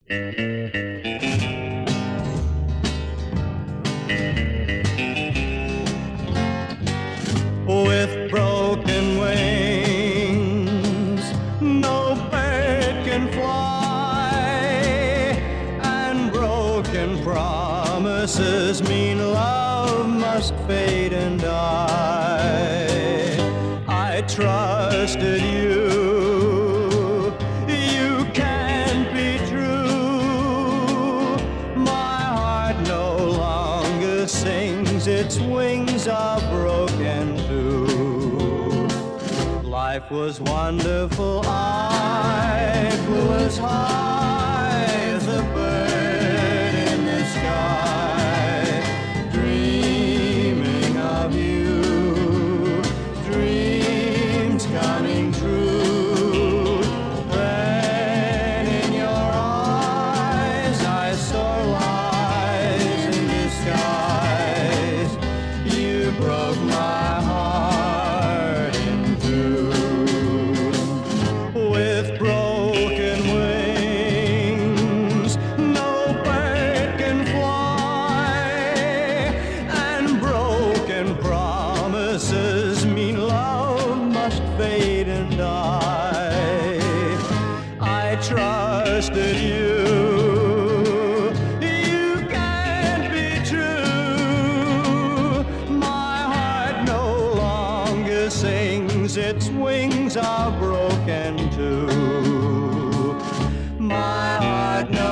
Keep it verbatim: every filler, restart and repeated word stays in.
With broken wings, no bird can fly, and broken promises mean love must fade and die. I trusted you, you can't be true. My heart no longer sings, its wings are broken too. Life was wonderful, I flew as high as a bird in the sky, dreaming of you, dreams coming true. Then in your eyes I saw lies in disguise. You broke my heart in two. With broken wings, no bird can fly, and broken promises mean love must fade and die. I trusted you, you can't be true. My heart no longer sings, its wings are broken too. My heart no